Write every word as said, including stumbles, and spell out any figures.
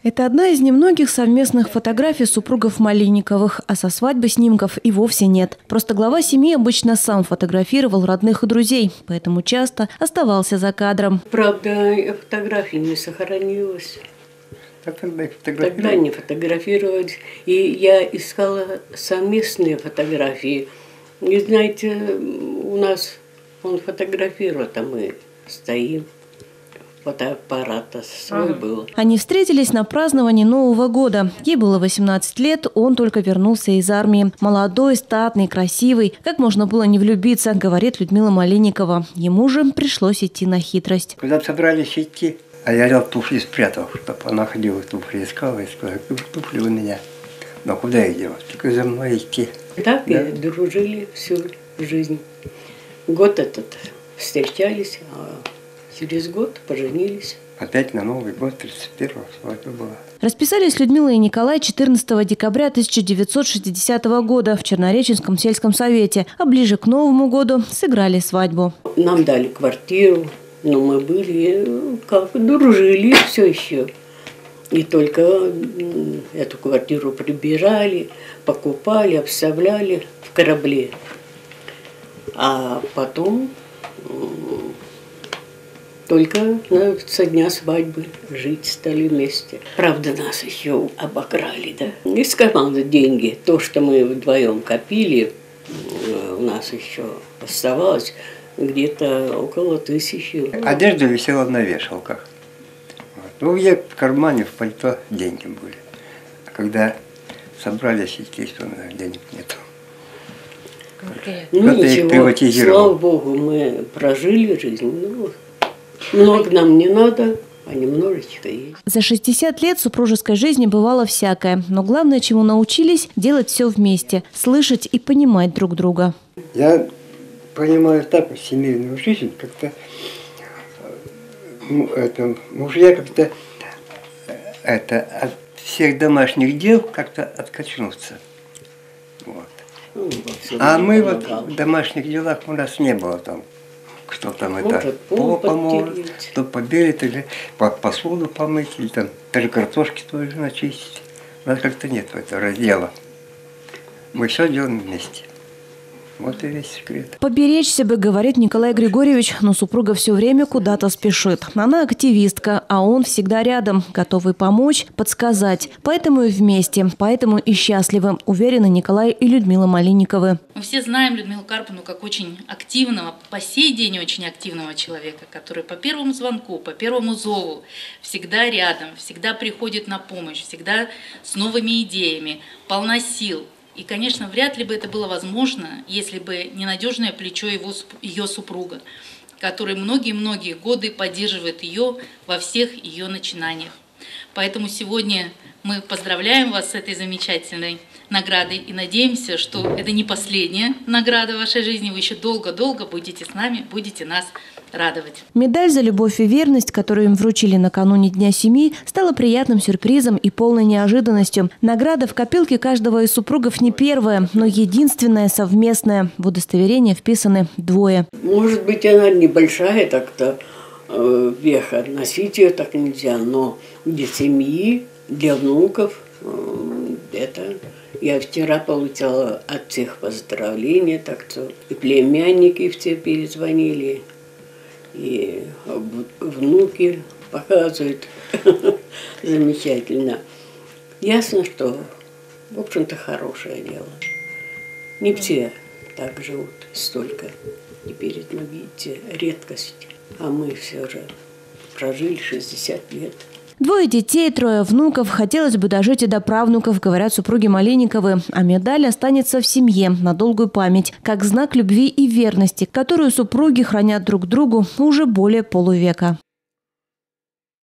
Это одна из немногих совместных фотографий супругов Малинниковых, а со свадьбы снимков и вовсе нет. Просто глава семьи обычно сам фотографировал родных и друзей, поэтому часто оставался за кадром. Правда, фотография не сохранилась. Тогда, Тогда не фотографировать. И я искала совместные фотографии. И знаете, у нас он фотографирует, а мы стоим. Фотоаппарата свой был. Они встретились на праздновании Нового года. Ей было восемнадцать лет, он только вернулся из армии. Молодой, статный, красивый. Как можно было не влюбиться, говорит Людмила Малинникова. Ему же пришлось идти на хитрость. Когда собрались идти, а я взял туфли спрятал, чтобы она ходила, туфли искала, и сказала, туфли у меня. Но куда я делать? Только за мной идти. Так да? И дружили всю жизнь. Год этот встречались, а через год поженились. Опять на Новый год, тридцать первого, свадьба была. Расписались Людмила и Николай четырнадцатого декабря тысяча девятьсот шестидесятого года в Чернореченском сельском совете, а ближе к Новому году сыграли свадьбу. Нам дали квартиру, но мы были как дружили все еще. И только эту квартиру прибирали, покупали, обставляли в корабле. А потом только со дня свадьбы жить стали вместе. Правда, нас еще обокрали, да? Из кармана деньги. То, что мы вдвоем копили, у нас еще оставалось где-то около тысячи. Одежда висела на вешалках. Вот. Ну, я в кармане, в пальто деньги были. А когда собрались идти, что денег нету. Ну ничего, слава Богу, мы прожили жизнь. Ну, много нам не надо, а немножечко есть. За шестьдесят лет супружеской жизни бывало всякое. Но главное, чему научились, делать все вместе, слышать и понимать друг друга. Я понимаю так, семейную жизнь, как-то ну, это, мужья как-то это, от всех домашних дел как-то откачнуться. Вот. Ну, а мы вот в домашних делах у нас не было там. Кто там это пол поможет, кто побелит, или посуду помыть, или там даже картошки тоже начистить. У нас как-то нет этого раздела. Мы все делаем вместе. Вот и весь секрет. Поберечься бы, говорит Николай Григорьевич, но супруга все время куда-то спешит. Она активистка, а он всегда рядом, готовый помочь, подсказать. Поэтому и вместе, поэтому и счастливы, уверены Николай и Людмила Малинниковы. Мы все знаем Людмилу Карповну как очень активного, по сей день очень активного человека, который по первому звонку, по первому зову всегда рядом, всегда приходит на помощь, всегда с новыми идеями, полна сил. И, конечно, вряд ли бы это было возможно, если бы не надежное плечо его, ее супруга, который многие-многие годы поддерживает ее во всех ее начинаниях. Поэтому сегодня мы поздравляем вас с этой замечательной наградой и надеемся, что это не последняя награда в вашей жизни. Вы еще долго-долго будете с нами, будете нас радовать. Медаль за любовь и верность, которую им вручили накануне Дня семьи, стала приятным сюрпризом и полной неожиданностью. Награда в копилке каждого из супругов не первая, но единственная совместная. В удостоверение вписаны двое. Может быть, она небольшая так-то, э, веха, носить ее так нельзя, но для семьи, для внуков э, это... Я вчера получала от всех поздравления, так что и племянники все перезвонили, и внуки показывают. Замечательно. Ясно, что, в общем-то, хорошее дело. Не все так живут столько. Теперь, ну, видите, редкость. А мы все же прожили шестьдесят лет. Двое детей, трое внуков. Хотелось бы дожить и до правнуков, говорят супруги Малинниковы. А медаль останется в семье на долгую память, как знак любви и верности, которую супруги хранят друг другу уже более полувека.